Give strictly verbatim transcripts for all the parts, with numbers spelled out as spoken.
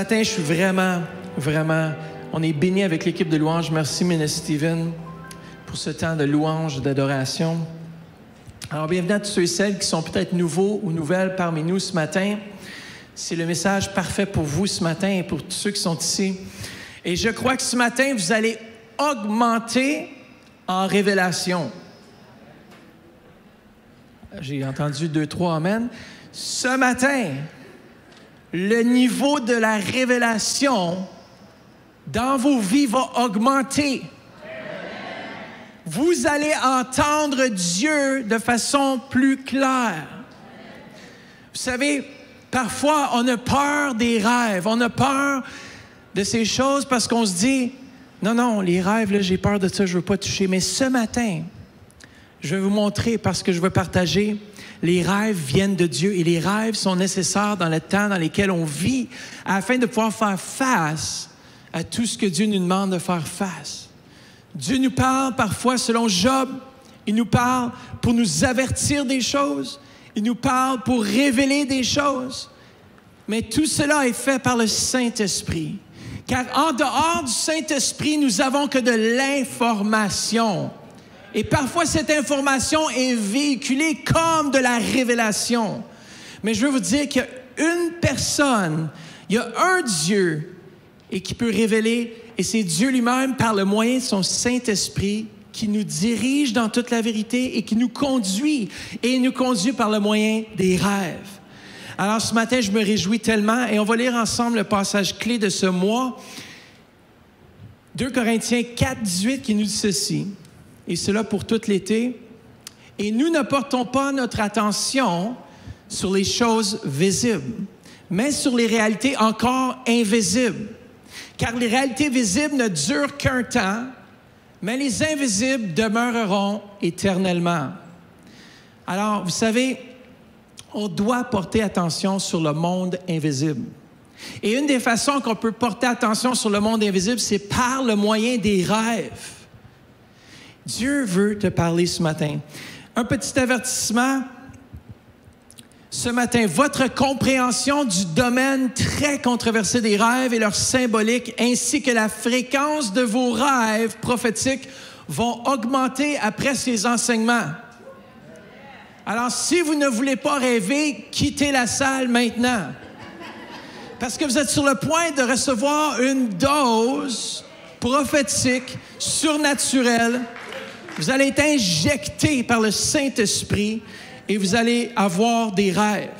matin, je suis vraiment, vraiment... On est béni avec l'équipe de louange. Merci, Ministre Steven, pour ce temps de louange, d'adoration. Alors, bienvenue à tous ceux et celles qui sont peut-être nouveaux ou nouvelles parmi nous ce matin. C'est le message parfait pour vous ce matin et pour tous ceux qui sont ici. Et je crois que ce matin, vous allez augmenter en révélation. J'ai entendu deux, trois amen. Ce matin, le niveau de la révélation dans vos vies va augmenter. Vous allez entendre Dieu de façon plus claire. Vous savez, parfois, on a peur des rêves. On a peur de ces choses parce qu'on se dit, non, non, les rêves, là, j'ai peur de ça, je ne veux pas toucher. Mais ce matin, je vais vous montrer parce que je veux partager. Les rêves viennent de Dieu et les rêves sont nécessaires dans le temps dans lequel on vit afin de pouvoir faire face à tout ce que Dieu nous demande de faire face. Dieu nous parle parfois, selon Job, il nous parle pour nous avertir des choses, il nous parle pour révéler des choses. Mais tout cela est fait par le Saint-Esprit. Car en dehors du Saint-Esprit, nous n'avons que de l'information. Et parfois, cette information est véhiculée comme de la révélation. Mais je veux vous dire qu'il y a une personne, il y a un Dieu et qui peut révéler, et c'est Dieu lui-même par le moyen de son Saint-Esprit qui nous dirige dans toute la vérité et qui nous conduit. Et il nous conduit par le moyen des rêves. Alors ce matin, je me réjouis tellement et on va lire ensemble le passage clé de ce mois. deux Corinthiens quatre, dix-huit qui nous dit ceci. Et cela pour tout l'été. Et nous ne portons pas notre attention sur les choses visibles, mais sur les réalités encore invisibles. Car les réalités visibles ne durent qu'un temps, mais les invisibles demeureront éternellement. Alors, vous savez, on doit porter attention sur le monde invisible. Et une des façons qu'on peut porter attention sur le monde invisible, c'est par le moyen des rêves. Dieu veut te parler ce matin. Un petit avertissement. Ce matin, votre compréhension du domaine très controversé des rêves et leur symbolique, ainsi que la fréquence de vos rêves prophétiques vont augmenter après ces enseignements. Alors, si vous ne voulez pas rêver, quittez la salle maintenant. Parce que vous êtes sur le point de recevoir une dose prophétique, surnaturelle. Vous allez être injecté par le Saint-Esprit et vous allez avoir des rêves.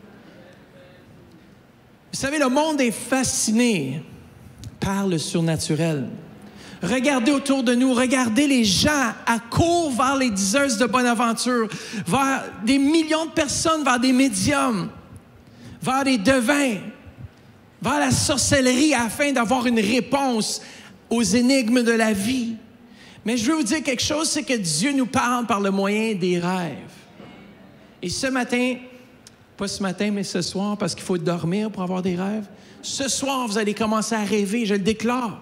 Vous savez, le monde est fasciné par le surnaturel. Regardez autour de nous, regardez les gens accourent vers les diseuses de Bonaventure, vers des millions de personnes, vers des médiums, vers des devins, vers la sorcellerie afin d'avoir une réponse aux énigmes de la vie. Mais je veux vous dire quelque chose, c'est que Dieu nous parle par le moyen des rêves. Et ce matin, pas ce matin, mais ce soir, parce qu'il faut dormir pour avoir des rêves, ce soir, vous allez commencer à rêver, je le déclare.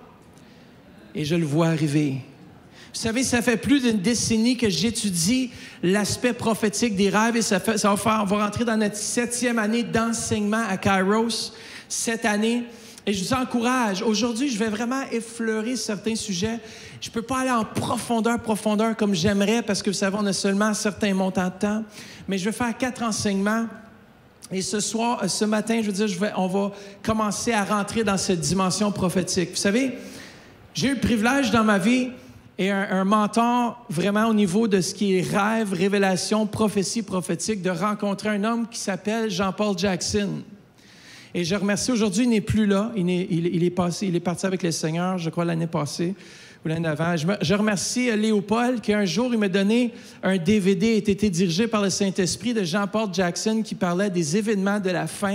Et je le vois arriver. Vous savez, ça fait plus d'une décennie que j'étudie l'aspect prophétique des rêves et ça, fait, ça va faire, on va rentrer dans notre septième année d'enseignement à Kairos cette année. Et je vous encourage. Aujourd'hui, je vais vraiment effleurer certains sujets. Je ne peux pas aller en profondeur, profondeur comme j'aimerais parce que, vous savez, on a seulement un certain montant de temps. Mais je vais faire quatre enseignements. Et ce soir, ce matin, je veux dire, je vais, on va commencer à rentrer dans cette dimension prophétique. Vous savez, j'ai eu le privilège dans ma vie et un, un mentor vraiment au niveau de ce qui est rêve, révélation, prophétie, prophétique, de rencontrer un homme qui s'appelle Jean-Paul Jackson. Et je remercie aujourd'hui, il n'est plus là. Il est, il, il est passé, il est parti avec le Seigneur, je crois, l'année passée ou l'année avant. Je, me, je remercie Léopold qui, un jour, il m'a donné un D V D, qui était dirigé par le Saint-Esprit de Jean-Paul Jackson qui parlait des événements de la fin.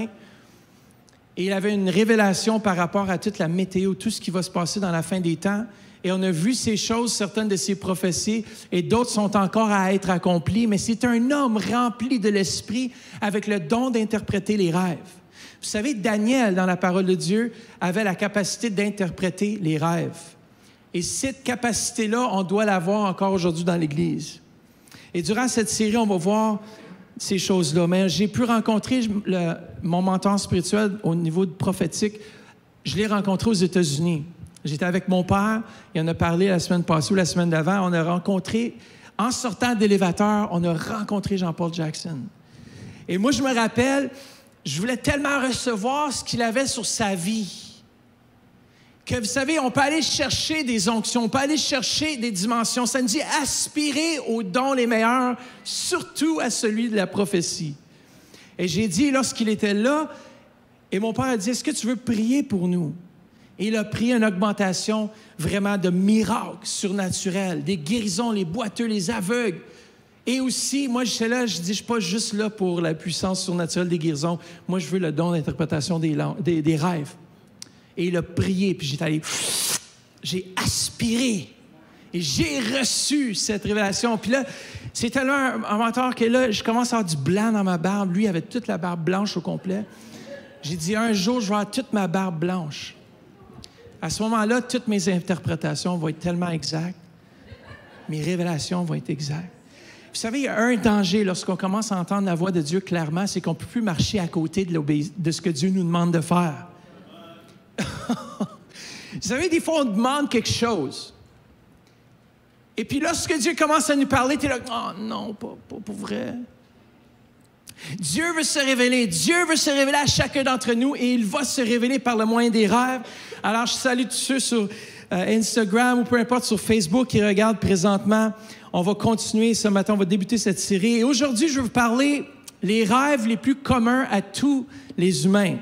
Et il avait une révélation par rapport à toute la météo, tout ce qui va se passer dans la fin des temps. Et on a vu ces choses, certaines de ces prophéties, et d'autres sont encore à être accomplies. Mais c'est un homme rempli de l'Esprit avec le don d'interpréter les rêves. Vous savez, Daniel, dans la parole de Dieu, avait la capacité d'interpréter les rêves. Et cette capacité-là, on doit l'avoir encore aujourd'hui dans l'Église. Et durant cette série, on va voir ces choses-là. Mais j'ai pu rencontrer le, mon mentor spirituel au niveau de prophétique je l'ai rencontré aux États-Unis. J'étais avec mon père, il en a parlé la semaine passée ou la semaine d'avant. On a rencontré, en sortant d'élévateur, on a rencontré Jean-Paul Jackson. Et moi, je me rappelle, je voulais tellement recevoir ce qu'il avait sur sa vie. Que vous savez, on peut aller chercher des onctions, on peut aller chercher des dimensions. Ça nous dit aspirer aux dons les meilleurs, surtout à celui de la prophétie. Et j'ai dit, lorsqu'il était là, et mon père a dit, est-ce que tu veux prier pour nous? Et il a prié une augmentation vraiment de miracles surnaturels, des guérisons, les boiteux, les aveugles. Et aussi, moi, j'étais là, je dis, je ne suis pas juste là pour la puissance surnaturelle des guérisons. Moi, je veux le don d'interprétation des, des, des rêves. Et il a prié, puis j'étais allé, j'ai aspiré. Et j'ai reçu cette révélation. Puis là, c'est tellement un, un mentor que là, je commence à avoir du blanc dans ma barbe. Lui, il avait toute la barbe blanche au complet. J'ai dit, un jour, je vais avoir toute ma barbe blanche. À ce moment-là, toutes mes interprétations vont être tellement exactes. Mes révélations vont être exactes. Vous savez, il y a un danger lorsqu'on commence à entendre la voix de Dieu clairement, c'est qu'on ne peut plus marcher à côté de, de ce que Dieu nous demande de faire. Vous savez, des fois, on demande quelque chose. Et puis, lorsque Dieu commence à nous parler, tu es là, « Oh non, pas, pas pour vrai. » Dieu veut se révéler. Dieu veut se révéler à chacun d'entre nous et il va se révéler par le moyen des rêves. Alors, je salue tous ceux sur euh, Instagram ou peu importe sur Facebook qui regardent présentement. On va continuer ce matin, on va débuter cette série. Et aujourd'hui, je vais vous parler les rêves les plus communs à tous les humains.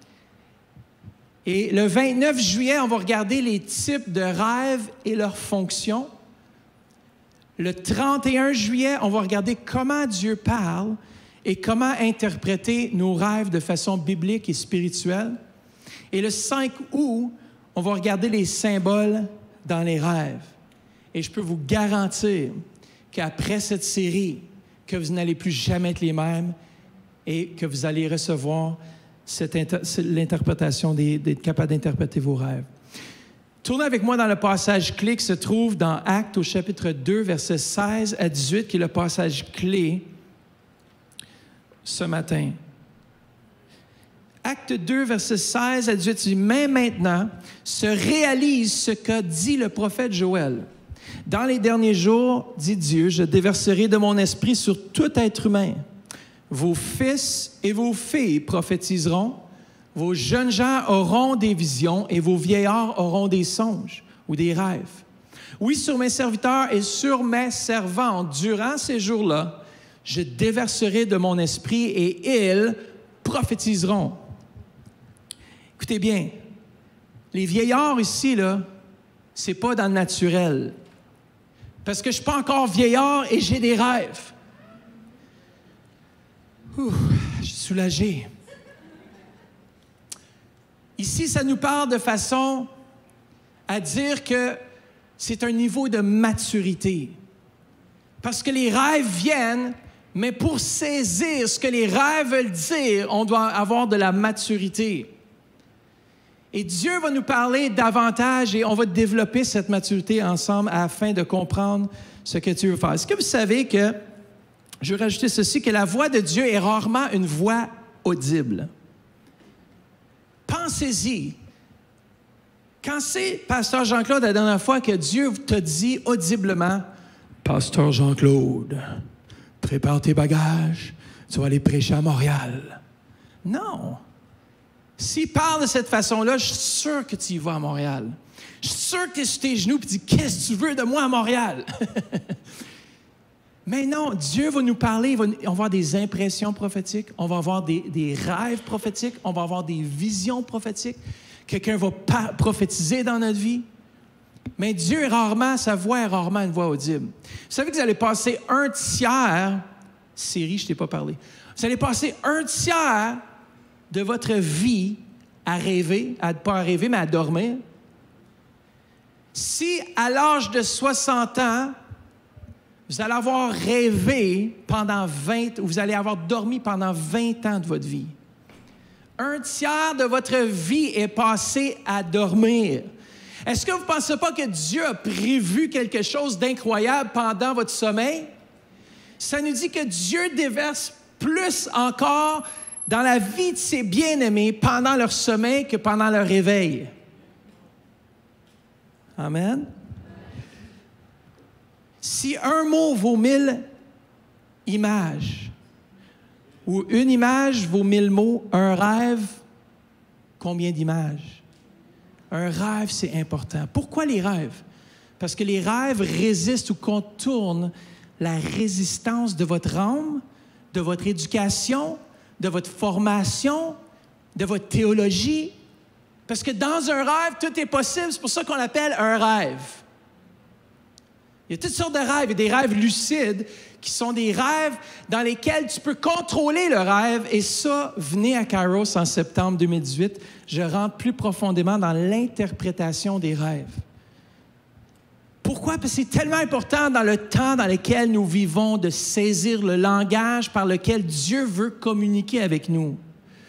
Et le vingt-neuf juillet, on va regarder les types de rêves et leurs fonctions. Le trente et un juillet, on va regarder comment Dieu parle et comment interpréter nos rêves de façon biblique et spirituelle. Et le cinq août, on va regarder les symboles dans les rêves. Et je peux vous garantir qu'après cette série, que vous n'allez plus jamais être les mêmes et que vous allez recevoir cette inter- l'interprétation, des, d'être capable d'interpréter vos rêves. Tournez avec moi dans le passage clé qui se trouve dans Actes au chapitre deux, versets seize à dix-huit, qui est le passage clé ce matin. Acte deux, versets seize à dix-huit, dit « Mais maintenant se réalise ce qu'a dit le prophète Joël. Dans les derniers jours, dit Dieu, je déverserai de mon esprit sur tout être humain. Vos fils et vos filles prophétiseront, vos jeunes gens auront des visions et vos vieillards auront des songes ou des rêves. Oui, sur mes serviteurs et sur mes servantes, durant ces jours-là, je déverserai de mon esprit et ils prophétiseront. » Écoutez bien, les vieillards ici, là, c'est pas dans le naturel. Parce que je ne suis pas encore vieillard et j'ai des rêves. Ouh, je suis soulagé. Ici, ça nous parle de façon à dire que c'est un niveau de maturité. Parce que les rêves viennent, mais pour saisir ce que les rêves veulent dire, on doit avoir de la maturité. Et Dieu va nous parler davantage et on va développer cette maturité ensemble afin de comprendre ce que Dieu veut faire. Est-ce que vous savez que, je veux rajouter ceci, que la voix de Dieu est rarement une voix audible? Pensez-y. Quand c'est, Pasteur Jean-Claude, la dernière fois que Dieu t'a dit audiblement, « Pasteur Jean-Claude, prépare tes bagages, tu vas aller prêcher à Montréal. » Non. S'il parle de cette façon-là, je suis sûr que tu y vas à Montréal. Je suis sûr que tu es sur tes genoux et tu dis, « Qu'est-ce que tu veux de moi à Montréal? » Mais non, Dieu va nous parler, va, on va avoir des impressions prophétiques, on va avoir des, des rêves prophétiques, on va avoir des visions prophétiques. Quelqu'un va pa- prophétiser dans notre vie. Mais Dieu est rarement, sa voix est rarement une voix audible. Vous savez que vous allez passer un tiers, Siri, je ne t'ai pas parlé, vous allez passer un tiers de votre vie à rêver, à ne pas à rêver, mais à dormir. Si à l'âge de soixante ans, vous allez avoir rêvé pendant vingt, ou vous allez avoir dormi pendant vingt ans de votre vie. Un tiers de votre vie est passé à dormir. Est-ce que vous ne pensez pas que Dieu a prévu quelque chose d'incroyable pendant votre sommeil? Ça nous dit que Dieu déverse plus encore dans la vie de ses bien-aimés pendant leur sommeil que pendant leur réveil. Amen. Si un mot vaut mille images, ou une image vaut mille mots, un rêve, combien d'images? Un rêve, c'est important. Pourquoi les rêves? Parce que les rêves résistent ou contournent la résistance de votre âme, de votre éducation, de votre formation, de votre théologie. Parce que dans un rêve, tout est possible. C'est pour ça qu'on l'appelle un rêve. Il y a toutes sortes de rêves. Il y a des rêves lucides qui sont des rêves dans lesquels tu peux contrôler le rêve. Et ça, venez à Kairos en septembre deux mille dix-huit. Je rentre plus profondément dans l'interprétation des rêves. Pourquoi? Parce que c'est tellement important dans le temps dans lequel nous vivons de saisir le langage par lequel Dieu veut communiquer avec nous.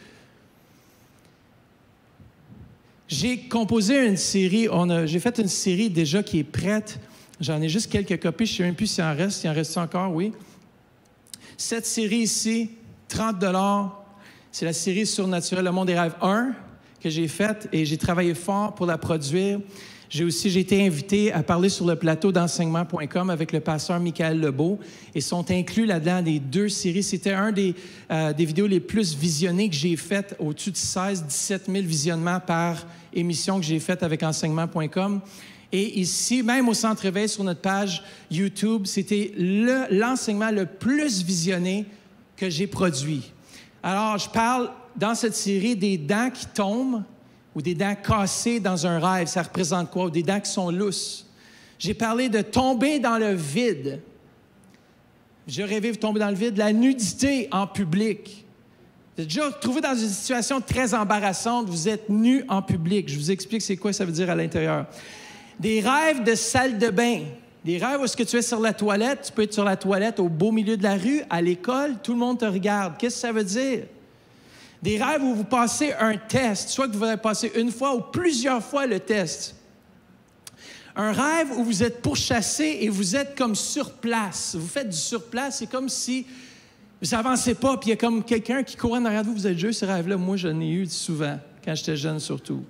J'ai composé une série, on a, j'ai fait une série déjà qui est prête. J'en ai juste quelques copies, je ne sais même plus s'il en reste. Il en reste encore, oui. Cette série ici, trente dollars, c'est la série Surnaturel, le monde des rêves un que j'ai faite et j'ai travaillé fort pour la produire. J'ai aussi j'ai été invité à parler sur le plateau d'enseignement point com avec le pasteur Michael Lebeau et sont inclus là-dedans les deux séries. C'était un des, euh, des vidéos les plus visionnées que j'ai faites, au-dessus de seize à dix-sept mille visionnements par émission que j'ai faite avec enseignement point com. Et ici, même au Centre Éveil, sur notre page YouTube, c'était le, l'enseignement le plus visionné que j'ai produit. Alors, je parle dans cette série des dents qui tombent ou des dents cassées dans un rêve. Ça représente quoi? Ou des dents qui sont lousses. J'ai parlé de tomber dans le vide. J'ai rêvé de tomber dans le vide. La nudité en public. Vous êtes déjà retrouvé dans une situation très embarrassante. Vous êtes nu en public. Je vous explique c'est quoi ça veut dire à l'intérieur. Des rêves de salle de bain. Des rêves où est-ce que tu es sur la toilette. Tu peux être sur la toilette au beau milieu de la rue, à l'école. Tout le monde te regarde. Qu'est-ce que ça veut dire? Des rêves où vous passez un test, soit que vous allez passer une fois ou plusieurs fois le test. Un rêve où vous êtes pourchassé et vous êtes comme sur place. Vous faites du sur place, c'est comme si vous n'avancez pas, puis il y a comme quelqu'un qui court en arrière de vous. Vous êtes juste ce rêve-là. Moi, j'en ai eu souvent, quand j'étais jeune surtout.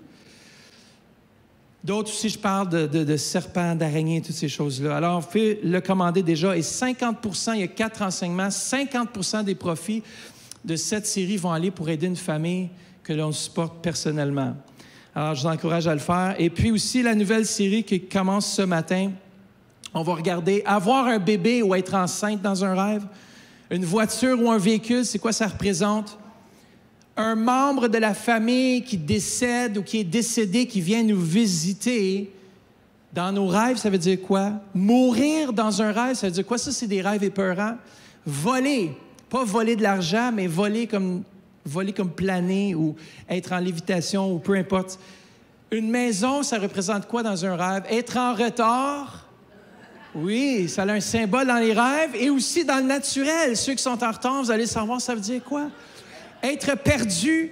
D'autres aussi, je parle de, de, de serpents, d'araignées, toutes ces choses-là. Alors, on fait le commander déjà, et cinquante pour cent, il y a quatre enseignements, cinquante pour cent des profits de cette série vont aller pour aider une famille que l'on supporte personnellement. Alors, je vous encourage à le faire. Et puis aussi, la nouvelle série qui commence ce matin, on va regarder avoir un bébé ou être enceinte dans un rêve, une voiture ou un véhicule, c'est quoi ça représente? Un membre de la famille qui décède ou qui est décédé, qui vient nous visiter. Dans nos rêves, ça veut dire quoi? Mourir dans un rêve, ça veut dire quoi? Ça, c'est des rêves épeurants. Voler. Pas voler de l'argent, mais voler comme, voler comme planer ou être en lévitation ou peu importe. Une maison, ça représente quoi dans un rêve? Être en retard. Oui, ça a un symbole dans les rêves et aussi dans le naturel. Ceux qui sont en retard, vous allez savoir, ça veut dire quoi? Être perdu.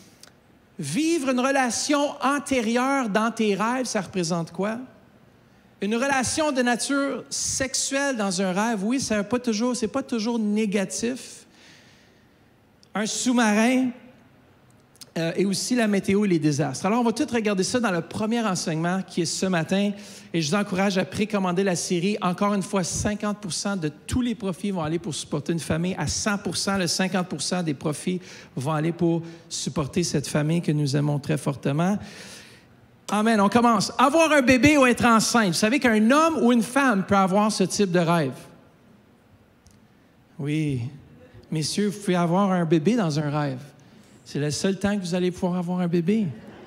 Vivre une relation antérieure dans tes rêves, ça représente quoi? Une relation de nature sexuelle dans un rêve, oui, ça n'est pas toujours, c'est pas toujours négatif. Un sous-marin euh, et aussi la météo et les désastres. Alors, on va tout regarder ça dans le premier enseignement qui est ce matin. Et je vous encourage à précommander la série. Encore une fois, cinquante pour cent de tous les profits vont aller pour supporter une famille. À cent pour cent, le cinquante pour cent des profits vont aller pour supporter cette famille que nous aimons très fortement. Amen. On commence. Avoir un bébé ou être enceinte. Vous savez qu'un homme ou une femme peut avoir ce type de rêve. Oui. Messieurs, vous pouvez avoir un bébé dans un rêve. C'est le seul temps que vous allez pouvoir avoir un bébé.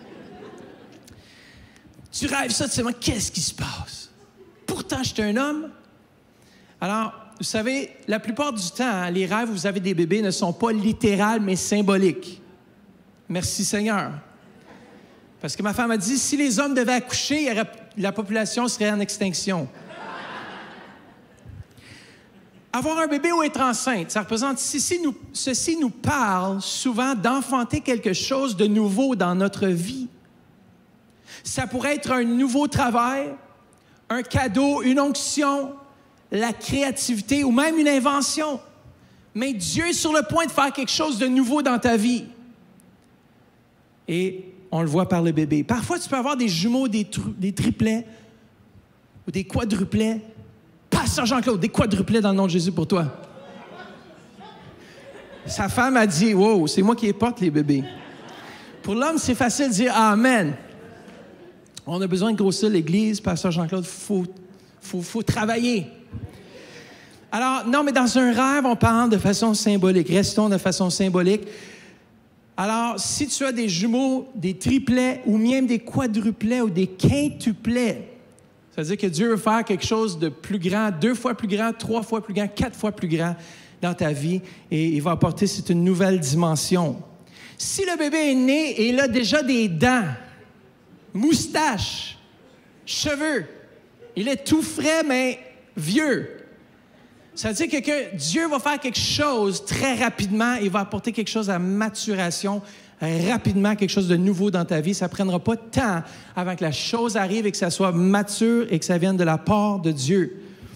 Tu rêves ça, tu sais, moi, qu'est-ce qui se passe? Pourtant, je suis un homme. Alors, vous savez, la plupart du temps, hein, les rêves où vous avez des bébés ne sont pas littérales, mais symboliques. Merci Seigneur. Parce que ma femme a dit, si les hommes devaient accoucher, il y aurait, la population serait en extinction. Avoir un bébé ou être enceinte, ça représente, ceci nous, ceci nous parle souvent d'enfanter quelque chose de nouveau dans notre vie. Ça pourrait être un nouveau travail, un cadeau, une onction, la créativité ou même une invention. Mais Dieu est sur le point de faire quelque chose de nouveau dans ta vie. Et on le voit par le bébé. Parfois, tu peux avoir des jumeaux, des, tru- des triplets ou des quadruplets. Pasteur Jean-Claude, des quadruplets dans le nom de Jésus pour toi. Sa femme a dit, « Wow, c'est moi qui les porte, les bébés. » Pour l'homme, c'est facile de dire « Amen. » On a besoin de grossir l'Église, Pasteur Jean-Claude, il faut, faut, faut travailler. Alors, non, mais dans un rêve, on parle de façon symbolique. Restons de façon symbolique. Alors, si tu as des jumeaux, des triplets, ou même des quadruplets ou des quintuplets, ça veut dire que Dieu veut faire quelque chose de plus grand, deux fois plus grand, trois fois plus grand, quatre fois plus grand dans ta vie, et il va apporter, c'est une nouvelle dimension. Si le bébé est né et il a déjà des dents, moustache, cheveux, il est tout frais, mais vieux, ça veut dire que, que Dieu va faire quelque chose très rapidement, il va apporter quelque chose à maturation, rapidement, quelque chose de nouveau dans ta vie. Ça ne prendra pas de temps avant que la chose arrive et que ça soit mature et que ça vienne de la part de Dieu.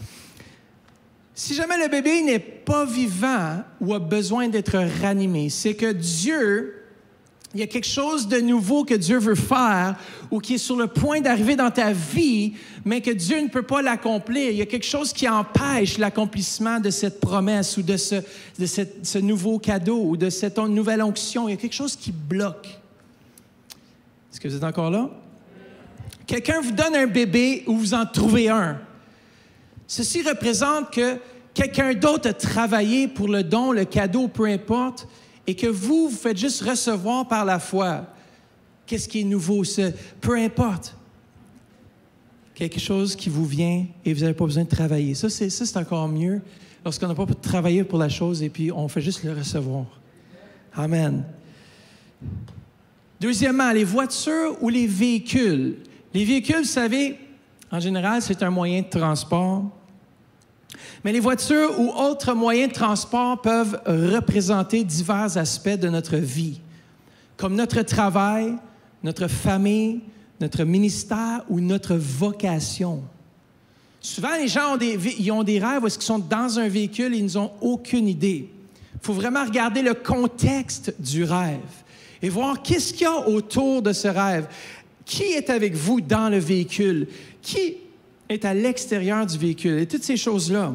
Si jamais le bébé n'est pas vivant ou a besoin d'être ranimé, c'est que Dieu, il y a quelque chose de nouveau que Dieu veut faire ou qui est sur le point d'arriver dans ta vie, mais que Dieu ne peut pas l'accomplir. Il y a quelque chose qui empêche l'accomplissement de cette promesse ou de ce, de cette, ce nouveau cadeau ou de cette nouvelle onction. Il y a quelque chose qui bloque. Est-ce que vous êtes encore là? Quelqu'un vous donne un bébé ou vous en trouvez un. Ceci représente que quelqu'un d'autre a travaillé pour le don, le cadeau, peu importe, et que vous, vous faites juste recevoir par la foi. Qu'est-ce qui est nouveau? Ce, peu importe. Quelque chose qui vous vient et vous n'avez pas besoin de travailler. Ça, c'est, ça, c'est encore mieux lorsqu'on n'a pas travaillé pour la chose et puis on fait juste le recevoir. Amen. Deuxièmement, les voitures ou les véhicules. Les véhicules, vous savez, en général, c'est un moyen de transport. Mais les voitures ou autres moyens de transport peuvent représenter divers aspects de notre vie, comme notre travail, notre famille, notre ministère ou notre vocation. Souvent, les gens ont des, ils ont des rêves où est-ce qu'ils sont dans un véhicule et ils n'ont aucune idée. Il faut vraiment regarder le contexte du rêve et voir qu'est-ce qu'il y a autour de ce rêve. Qui est avec vous dans le véhicule? Qui est à l'extérieur du véhicule? Et toutes ces choses-là.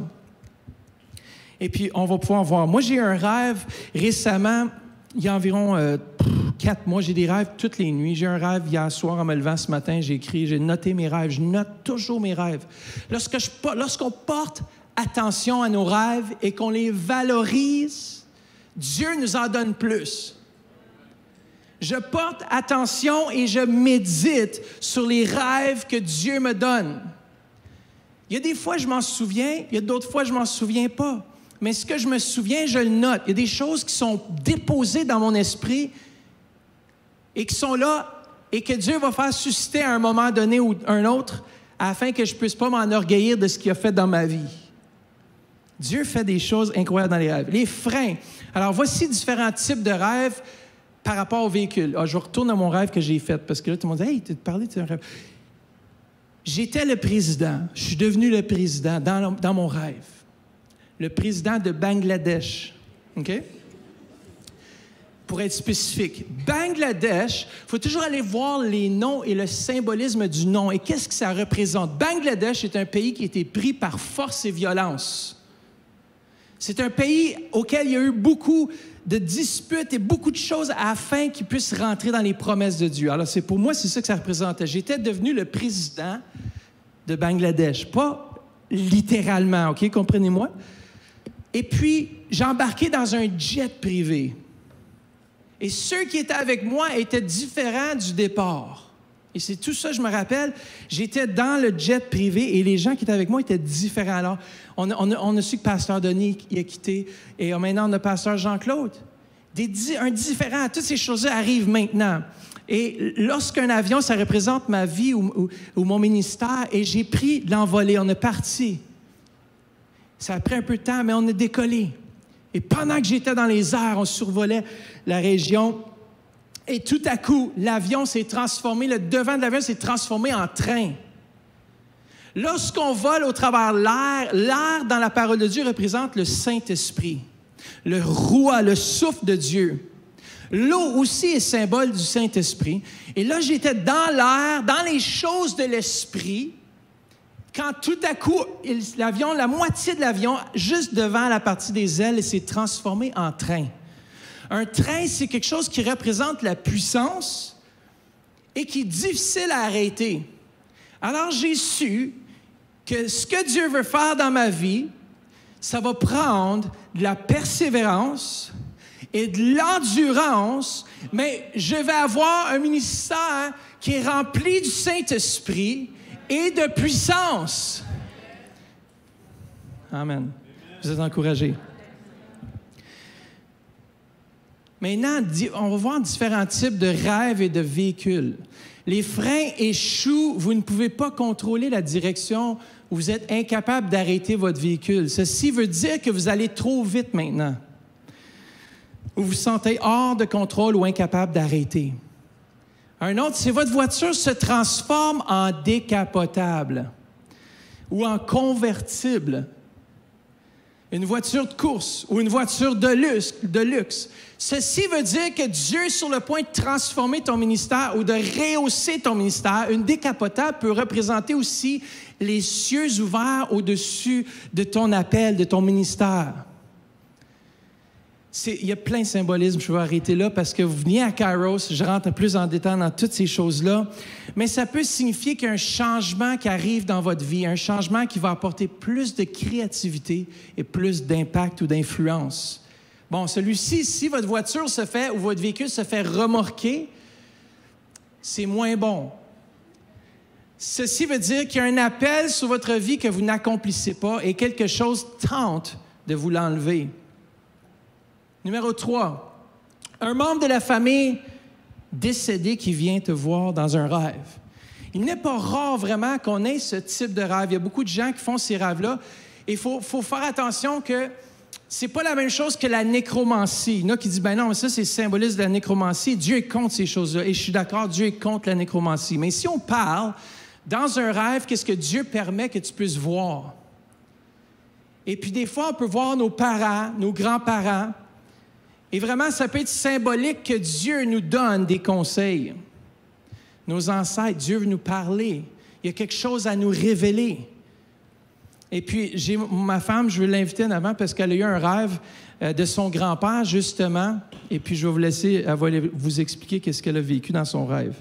Et puis, on va pouvoir voir. Moi, j'ai eu un rêve récemment, il y a environ euh, quatre mois. J'ai des rêves toutes les nuits. J'ai eu un rêve hier soir en me levant ce matin. J'ai écrit, j'ai noté mes rêves. Je note toujours mes rêves. Lorsque je, lorsqu'on porte attention à nos rêves et qu'on les valorise, Dieu nous en donne plus. Je porte attention et je médite sur les rêves que Dieu me donne. Il y a des fois, je m'en souviens, il y a d'autres fois, je ne m'en souviens pas. Mais ce que je me souviens, je le note. Il y a des choses qui sont déposées dans mon esprit et qui sont là et que Dieu va faire susciter à un moment donné ou un autre afin que je ne puisse pas m'enorgueillir de ce qu'il a fait dans ma vie. Dieu fait des choses incroyables dans les rêves. Les freins. Alors, voici différents types de rêves par rapport au véhicule. Ah, je retourne à mon rêve que j'ai fait, parce que là, tout le monde dit « Hey, tu te parlais de un rêve. » J'étais le président. Je suis devenu le président dans, dans mon rêve. Le président de Bangladesh. OK? Pour être spécifique. Bangladesh, il faut toujours aller voir les noms et le symbolisme du nom. Et qu'est-ce que ça représente? Bangladesh est un pays qui a été pris par force et violence. C'est un pays auquel il y a eu beaucoup de disputes et beaucoup de choses afin qu'ils puissent rentrer dans les promesses de Dieu. Alors, c'est, pour moi, c'est ça que ça représentait. J'étais devenu le président de Bangladesh. Pas littéralement, OK? Comprenez-moi? Et puis, j'ai embarqué dans un jet privé. Et ceux qui étaient avec moi étaient différents du départ. Et c'est tout ça, je me rappelle. J'étais dans le jet privé et les gens qui étaient avec moi étaient différents. Alors, on a, on a, on a su que Pasteur Denis il a quitté et maintenant on a Pasteur Jean-Claude. Des, un différent. Toutes ces choses-là arrivent maintenant. Et lorsqu'un avion, ça représente ma vie ou, ou, ou mon ministère, et j'ai pris l'envolée, on est parti. Ça a pris un peu de temps, mais on a décollé. Et pendant que j'étais dans les airs, on survolait la région. Et tout à coup, l'avion s'est transformé, le devant de l'avion s'est transformé en train. Lorsqu'on vole au travers de l'air, l'air dans la parole de Dieu représente le Saint-Esprit. le roi, le souffle de Dieu. L'eau aussi est symbole du Saint-Esprit. Et là, j'étais dans l'air, dans les choses de l'Esprit, quand tout à coup, l'avion, la moitié de l'avion, juste devant la partie des ailes, s'est transformé en train. Un train, c'est quelque chose qui représente la puissance et qui est difficile à arrêter. Alors, j'ai su que ce que Dieu veut faire dans ma vie, ça va prendre de la persévérance et de l'endurance, mais je vais avoir un ministère qui est rempli du Saint-Esprit et de puissance. Amen. Vous êtes encouragés. Maintenant, on va voir différents types de rêves et de véhicules. Les freins échouent, vous ne pouvez pas contrôler la direction, vous êtes incapable d'arrêter votre véhicule. Ceci veut dire que vous allez trop vite maintenant. Vous vous sentez hors de contrôle ou incapable d'arrêter. Un autre, c'est votre voiture se transforme en décapotable ou en convertible. Une voiture de course ou une voiture de luxe, de luxe. Ceci veut dire que Dieu est sur le point de transformer ton ministère ou de rehausser ton ministère. Une décapotable peut représenter aussi les cieux ouverts au-dessus de ton appel, de ton ministère. C'est, il y a plein de symbolismes, je vais arrêter là parce que vous venez à Kairos, je rentre plus en détail dans toutes ces choses-là, mais ça peut signifier qu'il y a un changement qui arrive dans votre vie, un changement qui va apporter plus de créativité et plus d'impact ou d'influence. Bon, celui-ci, si votre voiture se fait ou votre véhicule se fait remorquer, c'est moins bon. Ceci veut dire qu'il y a un appel sur votre vie que vous n'accomplissez pas et quelque chose tente de vous l'enlever. Numéro trois, un membre de la famille décédé qui vient te voir dans un rêve. Il n'est pas rare vraiment qu'on ait ce type de rêve. Il y a beaucoup de gens qui font ces rêves-là. Et il faut, faut faire attention que c'est pas la même chose que la nécromancie. Il y en a qui disent, ben non, mais ça, c'est symboliste de la nécromancie. Dieu est contre ces choses-là. Et je suis d'accord, Dieu est contre la nécromancie. Mais si on parle dans un rêve, qu'est-ce que Dieu permet que tu puisses voir? Et puis des fois, on peut voir nos parents, nos grands-parents. Et vraiment, ça peut être symbolique que Dieu nous donne des conseils. Nos ancêtres, Dieu veut nous parler. Il y a quelque chose à nous révéler. Et puis, j'ai ma femme, je veux l'inviter en avant parce qu'elle a eu un rêve euh, de son grand-père, justement. Et puis, je vais vous laisser, elle va vous expliquer qu'est-ce qu'elle a vécu dans son rêve.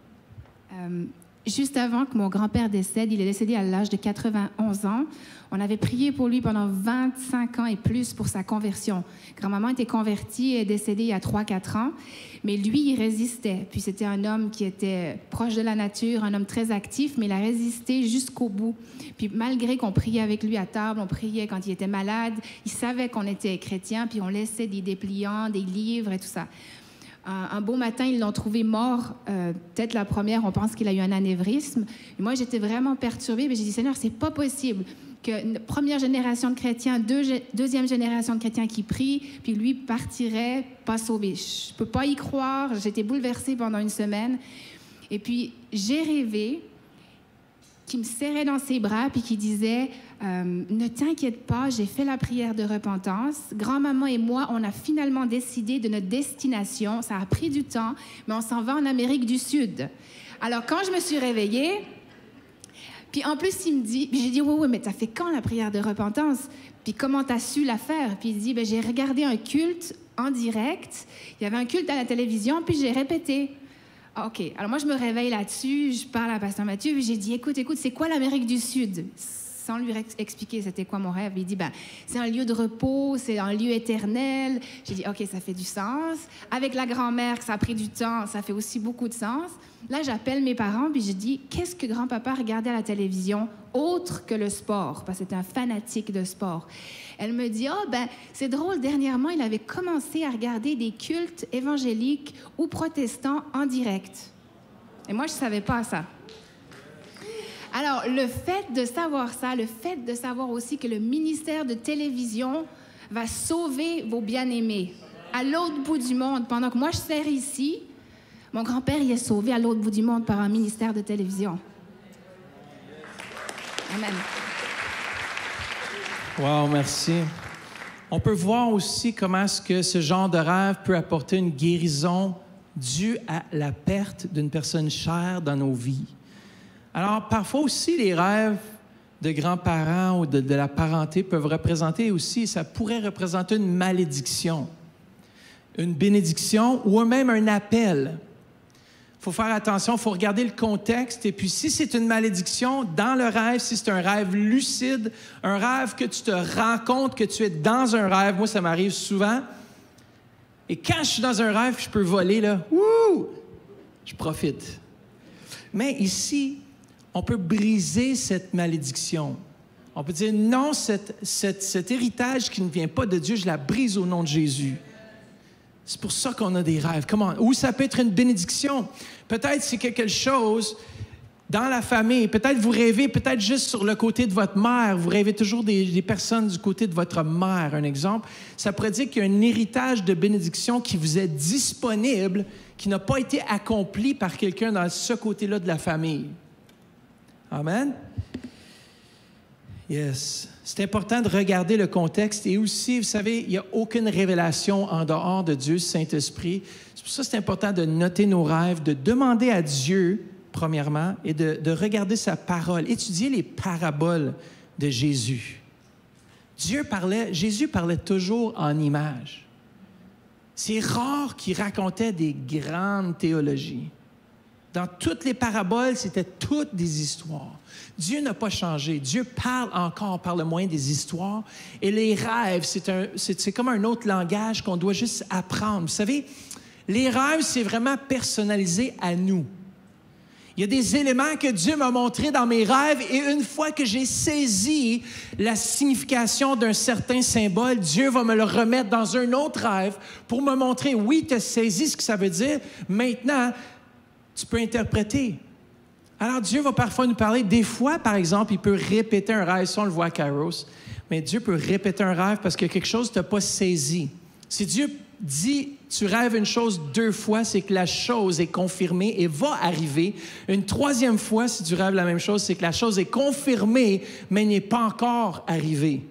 Euh, juste avant que mon grand-père décède, il est décédé à l'âge de quatre-vingt-onze ans. On avait prié pour lui pendant vingt-cinq ans et plus pour sa conversion. Grand-maman était convertie et décédée il y a trois quatre ans, mais lui, il résistait. Puis c'était un homme qui était proche de la nature, un homme très actif, mais il a résisté jusqu'au bout. Puis malgré qu'on priait avec lui à table, on priait quand il était malade, il savait qu'on était chrétien, puis on laissait des dépliants, des livres et tout ça. Un, un beau matin, ils l'ont trouvé mort. Euh, peut-être la première, on pense qu'il a eu un anévrisme. Et moi, j'étais vraiment perturbée, mais j'ai dit, Seigneur, c'est pas possible que première génération de chrétiens, deux, deuxième génération de chrétiens qui prient, puis lui partirait pas sauvé. Je peux pas y croire. J'étais bouleversée pendant une semaine. Et puis, j'ai rêvé qu'il me serrait dans ses bras puis qui disait euh, « Ne t'inquiète pas, j'ai fait la prière de repentance. Grand-maman et moi, on a finalement décidé de notre destination. Ça a pris du temps, mais on s'en va en Amérique du Sud. » Alors, quand je me suis réveillée, puis en plus, il me dit, puis j'ai dit, oui, oui, mais t'as fait quand la prière de repentance? Puis comment t'as su la faire? Puis il dit, ben, j'ai regardé un culte en direct. Il y avait un culte à la télévision, puis j'ai répété. Ah, OK. Alors moi, je me réveille là-dessus, je parle à Pasteur Mathieu, puis j'ai dit, écoute, écoute, c'est quoi l'Amérique du Sud? Sans lui expliquer c'était quoi mon rêve. Il dit, ben, c'est un lieu de repos, c'est un lieu éternel. J'ai dit, OK, ça fait du sens. Avec la grand-mère, que ça a pris du temps, ça fait aussi beaucoup de sens. Là, j'appelle mes parents, puis je dis, qu'est-ce que grand-papa regardait à la télévision, autre que le sport, parce que c'était un fanatique de sport. Elle me dit, oh, ben, c'est drôle, dernièrement, il avait commencé à regarder des cultes évangéliques ou protestants en direct. Et moi, je ne savais pas ça. Alors, le fait de savoir ça, le fait de savoir aussi que le ministère de télévision va sauver vos bien-aimés à l'autre bout du monde, pendant que moi, je sers ici, mon grand-père, il est sauvé à l'autre bout du monde par un ministère de télévision. Amen. Wow, merci. On peut voir aussi comment est-ce que ce genre de rêve peut apporter une guérison due à la perte d'une personne chère dans nos vies. Alors, parfois aussi, les rêves de grands-parents ou de, de la parenté peuvent représenter aussi, ça pourrait représenter une malédiction, une bénédiction ou même un appel. Il faut faire attention, il faut regarder le contexte. Et puis, si c'est une malédiction dans le rêve, si c'est un rêve lucide, un rêve que tu te rends compte que tu es dans un rêve, moi, ça m'arrive souvent. Et quand je suis dans un rêve, je peux voler, là, wouh, je profite. Mais ici, on peut briser cette malédiction. On peut dire, non, cette, cette, cet héritage qui ne vient pas de Dieu, je la brise au nom de Jésus. C'est pour ça qu'on a des rêves. Comment? Ou ça peut être une bénédiction. Peut-être c'est quelque chose dans la famille. Peut-être vous rêvez peut-être juste sur le côté de votre mère. Vous rêvez toujours des, des personnes du côté de votre mère, un exemple. Ça pourrait dire qu'il y a un héritage de bénédiction qui vous est disponible, qui n'a pas été accompli par quelqu'un dans ce côté-là de la famille. Amen? Yes. C'est important de regarder le contexte et aussi, vous savez, il n'y a aucune révélation en dehors de Dieu, Saint-Esprit. C'est pour ça que c'est important de noter nos rêves, de demander à Dieu, premièrement, et de, de regarder sa parole, étudier les paraboles de Jésus. Dieu parlait, Jésus parlait toujours en images. C'est rare qu'il racontait des grandes théologies. Dans toutes les paraboles, c'était toutes des histoires. Dieu n'a pas changé. Dieu parle encore par le moyen des histoires. Et les rêves, c'est, un, c'est, c'est comme un autre langage qu'on doit juste apprendre. Vous savez, les rêves, c'est vraiment personnalisé à nous. Il y a des éléments que Dieu m'a montrés dans mes rêves et une fois que j'ai saisi la signification d'un certain symbole, Dieu va me le remettre dans un autre rêve pour me montrer, oui, tu as saisi ce que ça veut dire. Maintenant, tu peux interpréter. Alors, Dieu va parfois nous parler. Des fois, par exemple, il peut répéter un rêve. Ça, on le voit à Kairos. Mais Dieu peut répéter un rêve parce que quelque chose que tu n'as pas saisi. Si Dieu dit, tu rêves une chose deux fois, c'est que la chose est confirmée et va arriver. Une troisième fois, si tu rêves la même chose, c'est que la chose est confirmée, mais n'est pas encore arrivée.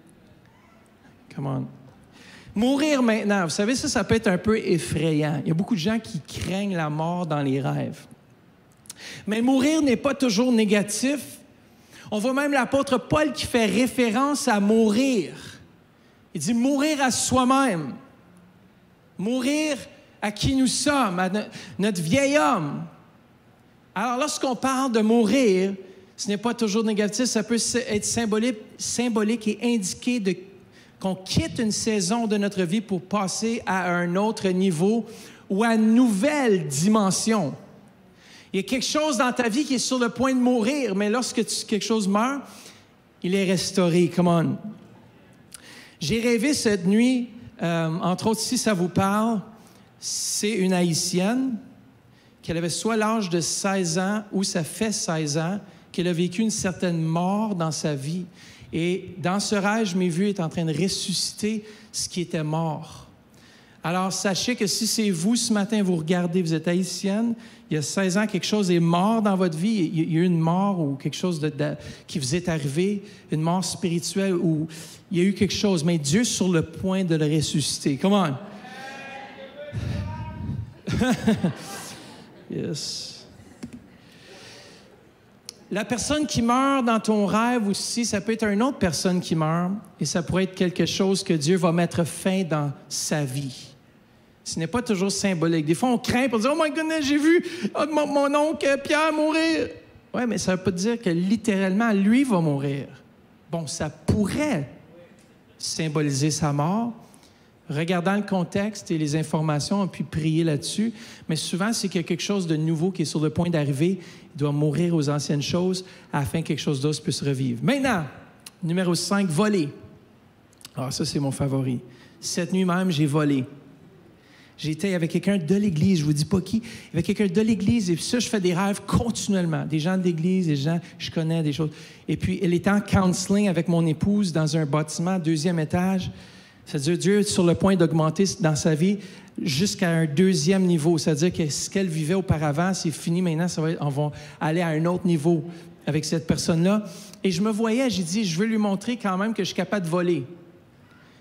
Come on. Mourir maintenant, vous savez, ça, ça peut être un peu effrayant. Il y a beaucoup de gens qui craignent la mort dans les rêves. Mais mourir n'est pas toujours négatif. On voit même l'apôtre Paul qui fait référence à mourir. Il dit mourir à soi-même. Mourir à qui nous sommes, à no- notre vieil homme. Alors, lorsqu'on parle de mourir, ce n'est pas toujours négatif, ça peut être symbolique, symbolique et indiquer de qu'on quitte une saison de notre vie pour passer à un autre niveau ou à une nouvelle dimension. Il y a quelque chose dans ta vie qui est sur le point de mourir, mais lorsque tu, quelque chose meurt, il est restauré. Come on. J'ai rêvé cette nuit, euh, entre autres, si ça vous parle, c'est une Haïtienne qui avait soit l'âge de seize ans ou ça fait seize ans, qu'elle a vécu une certaine mort dans sa vie. Et dans ce rêve, je m'ai vu être en train de ressusciter ce qui était mort. Alors, sachez que si c'est vous, ce matin, vous regardez, vous êtes haïtienne, il y a seize ans, quelque chose est mort dans votre vie, il y a eu une mort ou quelque chose de, de, qui vous est arrivé, une mort spirituelle ou il y a eu quelque chose, mais Dieu est sur le point de le ressusciter. Come on! Yes. La personne qui meurt dans ton rêve aussi, ça peut être une autre personne qui meurt et ça pourrait être quelque chose que Dieu va mettre fin dans sa vie. Ce n'est pas toujours symbolique. Des fois, on craint pour dire « Oh my goodness, j'ai vu mon, mon oncle Pierre mourir! » Oui, mais ça ne veut pas dire que littéralement, lui va mourir. Bon, ça pourrait symboliser sa mort, regardant le contexte et les informations, puis prier là-dessus. Mais souvent, c'est qu'il y a quelque chose de nouveau qui est sur le point d'arriver. Il doit mourir aux anciennes choses afin que quelque chose d'autre puisse revivre. Maintenant, numéro cinq, voler. Ah, ça, c'est mon favori. Cette nuit même, j'ai volé. J'étais avec quelqu'un de l'Église, je ne vous dis pas qui, avec quelqu'un de l'Église, et puis ça, je fais des rêves continuellement. Des gens de l'Église, des gens, je connais des choses. Et puis, elle était en counseling avec mon épouse dans un bâtiment, deuxième étage. C'est-à-dire, Dieu est sur le point d'augmenter dans sa vie jusqu'à un deuxième niveau. C'est-à-dire que ce qu'elle vivait auparavant, c'est fini maintenant, ça va être, on va aller à un autre niveau avec cette personne-là. Et je me voyais, j'ai dit, je veux lui montrer quand même que je suis capable de voler.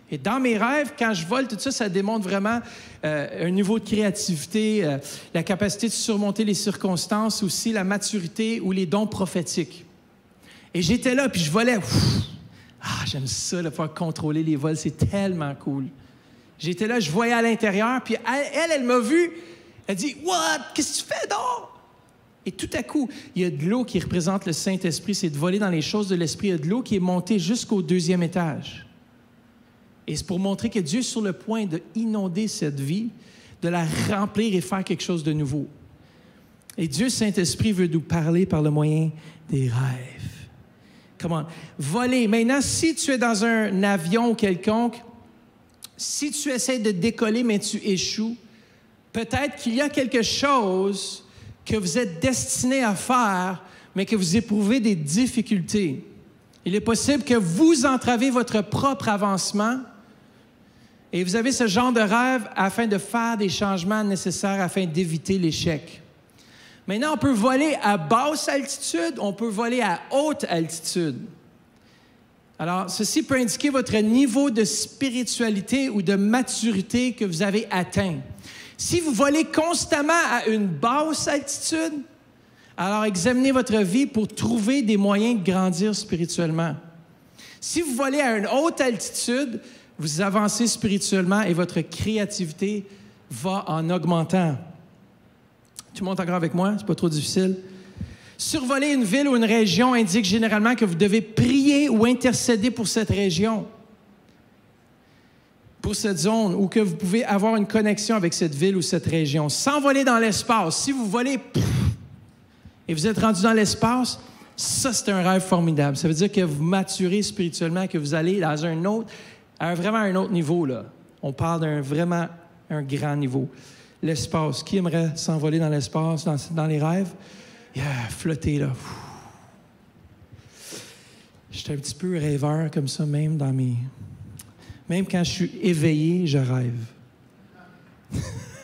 Et dans mes rêves, quand je vole, tout ça, ça démontre vraiment euh, un niveau de créativité, euh, la capacité de surmonter les circonstances, aussi la maturité ou les dons prophétiques. Et j'étais là, puis je volais. Ouf, ah, j'aime ça, de pouvoir contrôler les vols, c'est tellement cool. J'étais là, je voyais à l'intérieur, puis elle, elle, elle m'a vu. Elle dit, « What? Qu'est-ce que tu fais dehors? » Et tout à coup, il y a de l'eau qui représente le Saint-Esprit, c'est de voler dans les choses de l'Esprit. Il y a de l'eau qui est montée jusqu'au deuxième étage. Et c'est pour montrer que Dieu est sur le point d'inonder cette vie, de la remplir et faire quelque chose de nouveau. Et Dieu, Saint-Esprit, veut nous parler par le moyen des rêves. Comment? Voler. Maintenant, si tu es dans un avion quelconque, si tu essaies de décoller, mais tu échoues, peut-être qu'il y a quelque chose que vous êtes destiné à faire, mais que vous éprouvez des difficultés. Il est possible que vous entravez votre propre avancement et vous avez ce genre de rêve afin de faire des changements nécessaires afin d'éviter l'échec. Maintenant, on peut voler à basse altitude, on peut voler à haute altitude. Alors, ceci peut indiquer votre niveau de spiritualité ou de maturité que vous avez atteint. Si vous volez constamment à une basse altitude, alors examinez votre vie pour trouver des moyens de grandir spirituellement. Si vous volez à une haute altitude, vous avancez spirituellement et votre créativité va en augmentant. Tu montes encore avec moi? C'est pas trop difficile. Survoler une ville ou une région indique généralement que vous devez prier ou intercéder pour cette région, pour cette zone, ou que vous pouvez avoir une connexion avec cette ville ou cette région. S'envoler dans l'espace. Si vous volez pff, et vous êtes rendu dans l'espace, ça, c'est un rêve formidable. Ça veut dire que vous maturez spirituellement, que vous allez dans un autre, à un, vraiment un autre niveau, là. On parle d'un vraiment un grand niveau. L'espace. Qui aimerait s'envoler dans l'espace, dans, dans les rêves? Yeah, flotter, là. J'étais un petit peu rêveur comme ça, même dans mes... Même quand je suis éveillé, je rêve.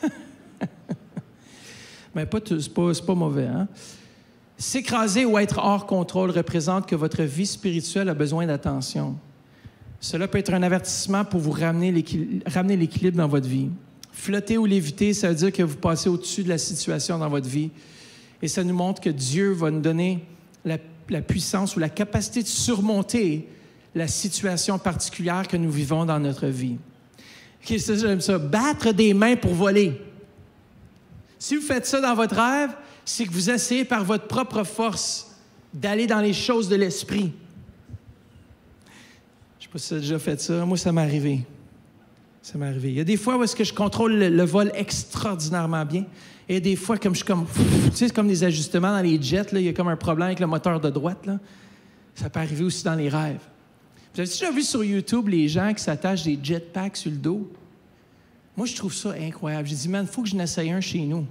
Mais pas tout, c'est pas, c'est pas mauvais, hein? S'écraser ou être hors contrôle représente que votre vie spirituelle a besoin d'attention. Cela peut être un avertissement pour vous ramener l'équilibre, ramener l'équilibre dans votre vie. Flotter ou léviter, ça veut dire que vous passez au-dessus de la situation dans votre vie. Et ça nous montre que Dieu va nous donner la, la puissance ou la capacité de surmonter la situation particulière que nous vivons dans notre vie. OK, ça, j'aime ça. Battre des mains pour voler. Si vous faites ça dans votre rêve, c'est que vous essayez par votre propre force d'aller dans les choses de l'esprit. Je ne sais pas si vous avez déjà fait ça. Moi, ça m'est arrivé. Ça m'est arrivé. Il y a des fois où est-ce que je contrôle le, le vol extraordinairement bien. Et des fois, comme je suis comme... Tu sais, c'est comme des ajustements dans les jets. Là, il y a comme un problème avec le moteur de droite. Là. Ça peut arriver aussi dans les rêves. Vous avez déjà vu sur YouTube les gens qui s'attachent des jetpacks sur le dos? Moi, je trouve ça incroyable. J'ai dit, man, il faut que je n'essaye un chez nous.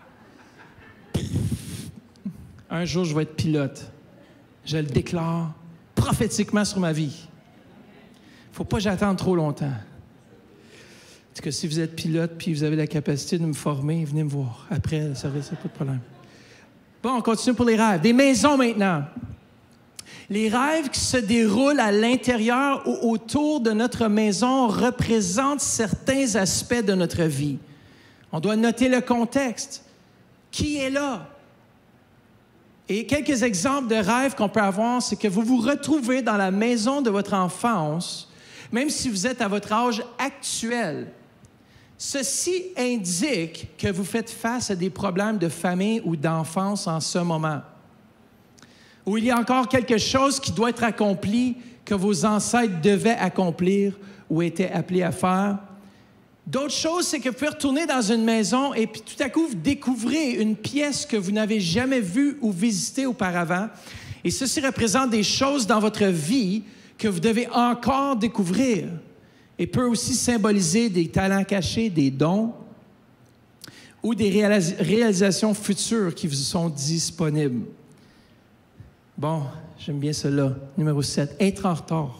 Un jour, je vais être pilote. Je le déclare prophétiquement sur ma vie. Il ne faut pas que j'attende trop longtemps. En tout cas, si vous êtes pilote puis vous avez la capacité de me former, venez me voir. Après le service, pas de problème. Bon, on continue pour les rêves. Des maisons maintenant. Les rêves qui se déroulent à l'intérieur ou autour de notre maison représentent certains aspects de notre vie. On doit noter le contexte. Qui est là? Et quelques exemples de rêves qu'on peut avoir, c'est que vous vous retrouvez dans la maison de votre enfance, même si vous êtes à votre âge actuel. Ceci indique que vous faites face à des problèmes de famille ou d'enfance en ce moment. Ou il y a encore quelque chose qui doit être accompli, que vos ancêtres devaient accomplir ou étaient appelés à faire. D'autres choses, c'est que vous pouvez retourner dans une maison et puis tout à coup, vous découvrez une pièce que vous n'avez jamais vue ou visitée auparavant. Et ceci représente des choses dans votre vie que vous devez encore découvrir. Et peut aussi symboliser des talents cachés, des dons ou des réalis- réalisations futures qui vous sont disponibles. Bon, j'aime bien cela. Numéro sept, être en retard.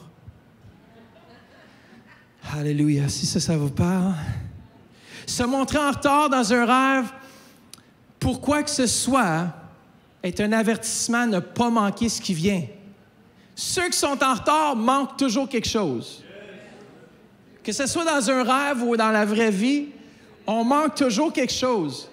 Alléluia, si ça, ça vous parle. Se montrer en retard dans un rêve, pour quoi que ce soit, est un avertissement à ne pas manquer ce qui vient. Ceux qui sont en retard manquent toujours quelque chose. Que ce soit dans un rêve ou dans la vraie vie, on manque toujours quelque chose.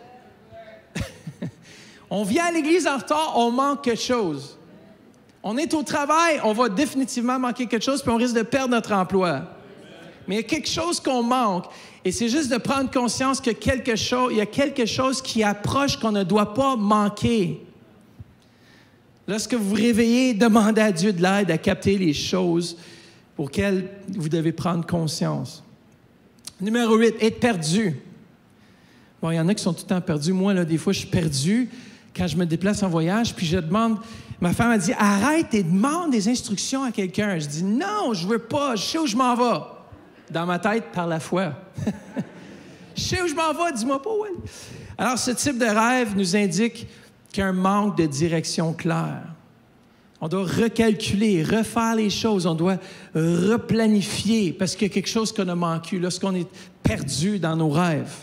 On vient à l'église en retard, on manque quelque chose. On est au travail, on va définitivement manquer quelque chose, puis on risque de perdre notre emploi. Mais il y a quelque chose qu'on manque. Et c'est juste de prendre conscience que quelque chose, il y a quelque chose qui approche qu'on ne doit pas manquer. Lorsque vous vous réveillez, demandez à Dieu de l'aide à capter les choses pour lesquelles vous devez prendre conscience. Numéro huit, être perdu. Bon, il y en a qui sont tout le temps perdus. Moi, là, des fois, je suis perdu quand je me déplace en voyage, puis je demande... Ma femme a dit, arrête et demande des instructions à quelqu'un. Je dis, non, je veux pas, je sais où je m'en vais. Dans ma tête, par la foi. Je sais où je m'en vais, dis-moi pas où. Ouais. Alors, ce type de rêve nous indique qu'il y a un manque de direction claire. On doit recalculer, refaire les choses, on doit replanifier parce qu'il y a quelque chose qu'on a manqué lorsqu'on est perdu dans nos rêves.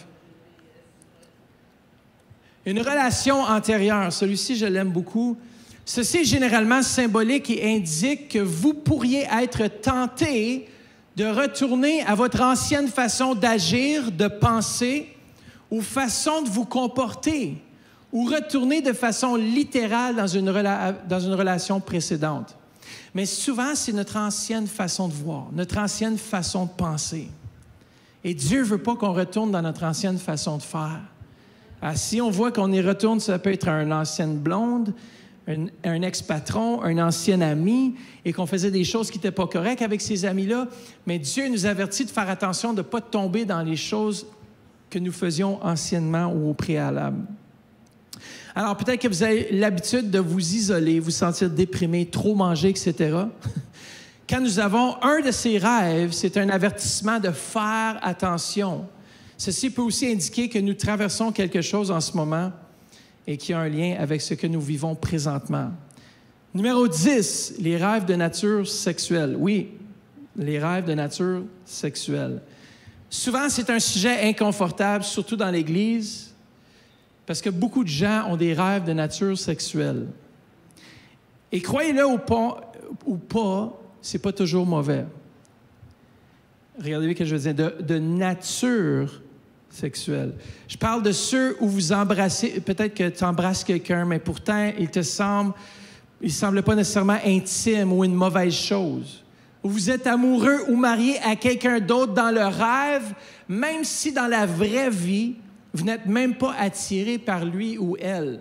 Une relation antérieure, celui-ci, je l'aime beaucoup. Ceci est généralement symbolique et indique que vous pourriez être tenté de retourner à votre ancienne façon d'agir, de penser ou façon de vous comporter ou retourner de façon littérale dans une, rela- dans une relation précédente. Mais souvent, c'est notre ancienne façon de voir, notre ancienne façon de penser. Et Dieu ne veut pas qu'on retourne dans notre ancienne façon de faire. Ah, si on voit qu'on y retourne, ça peut être une ancienne blonde, un, un ex-patron, un ancien ami, et qu'on faisait des choses qui n'étaient pas correctes avec ces amis-là. Mais Dieu nous avertit de faire attention de ne pas tomber dans les choses que nous faisions anciennement ou au préalable. Alors, peut-être que vous avez l'habitude de vous isoler, vous sentir déprimé, trop manger, et cetera. Quand nous avons un de ces rêves, c'est un avertissement de faire attention. Ceci peut aussi indiquer que nous traversons quelque chose en ce moment et qui a un lien avec ce que nous vivons présentement. Numéro dix, les rêves de nature sexuelle. Oui, les rêves de nature sexuelle. Souvent, c'est un sujet inconfortable, surtout dans l'Église, parce que beaucoup de gens ont des rêves de nature sexuelle. Et croyez-le ou pas, ou pas c'est pas toujours mauvais. Regardez ce que je veux dire, de, de nature sexuelle. Je parle de ceux où vous embrassez, peut-être que tu embrasses quelqu'un, mais pourtant, il te semble, il ne semble pas nécessairement intime ou une mauvaise chose. Où vous êtes amoureux ou marié à quelqu'un d'autre dans le rêve, même si dans la vraie vie, vous n'êtes même pas attiré par lui ou elle.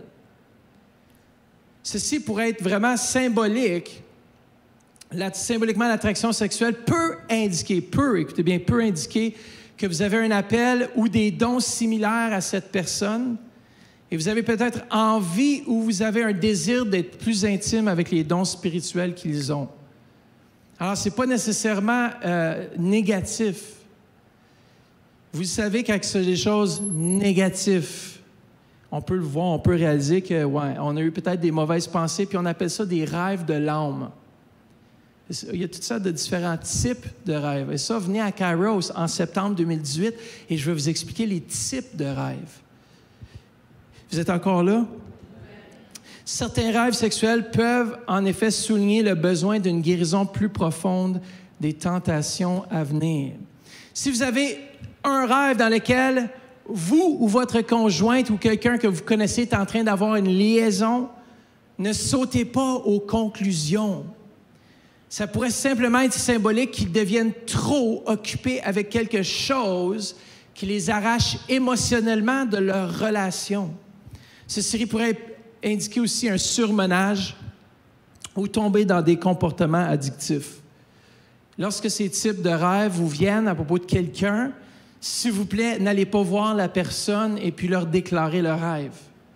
Ceci pourrait être vraiment symbolique. La, symboliquement, l'attraction sexuelle peut indiquer, peut, écoutez bien, peut indiquer que vous avez un appel ou des dons similaires à cette personne et vous avez peut-être envie ou vous avez un désir d'être plus intime avec les dons spirituels qu'ils ont. Alors, ce n'est pas nécessairement euh, négatif. Vous savez, quand c'est des choses négatives, on peut le voir, on peut réaliser que, ouais, on a eu peut-être des mauvaises pensées, puis on appelle ça des rêves de l'âme. Il y a toutes sortes de différents types de rêves. Et ça, venez à Kairos en septembre deux mille dix-huit et je vais vous expliquer les types de rêves. Vous êtes encore là? Certains rêves sexuels peuvent en effet souligner le besoin d'une guérison plus profonde des tentations à venir. Si vous avez un rêve dans lequel vous ou votre conjointe ou quelqu'un que vous connaissez est en train d'avoir une liaison, ne sautez pas aux conclusions. Ça pourrait simplement être symbolique qu'ils deviennent trop occupés avec quelque chose qui les arrache émotionnellement de leur relation. Ceci pourrait indiquer aussi un surmenage ou tomber dans des comportements addictifs. Lorsque ces types de rêves vous viennent à propos de quelqu'un, s'il vous plaît, n'allez pas voir la personne et puis leur déclarer le rêve.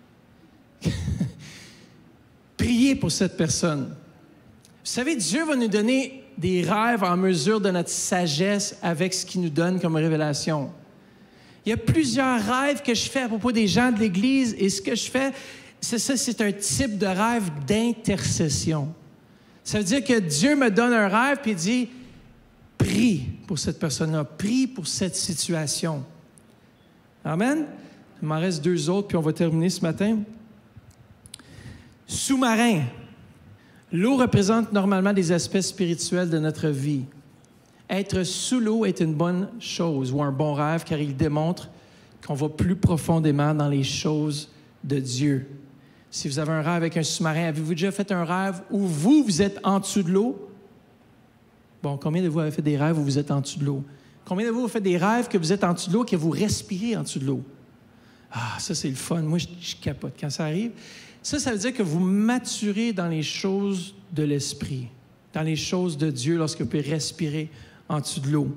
Priez pour cette personne. Vous savez, Dieu va nous donner des rêves en mesure de notre sagesse avec ce qu'il nous donne comme révélation. Il y a plusieurs rêves que je fais à propos des gens de l'Église et ce que je fais, c'est ça, c'est un type de rêve d'intercession. Ça veut dire que Dieu me donne un rêve puis il dit « Prie pour cette personne-là, prie pour cette situation. » Amen? Il m'en reste deux autres puis on va terminer ce matin. Sous-marin. L'eau représente normalement des aspects spirituels de notre vie. Être sous l'eau est une bonne chose ou un bon rêve car il démontre qu'on va plus profondément dans les choses de Dieu. Si vous avez un rêve avec un sous-marin, avez-vous déjà fait un rêve où vous, vous êtes en dessous de l'eau? Bon, combien de vous avez fait des rêves où vous êtes en dessous de l'eau? Combien de vous avez fait des rêves que vous êtes en dessous de l'eau, que vous respirez en dessous de l'eau? Ah, ça, c'est le fun. Moi, je, je capote quand ça arrive. Ça, ça veut dire que vous maturez dans les choses de l'esprit, dans les choses de Dieu lorsque vous pouvez respirer en dessous de l'eau.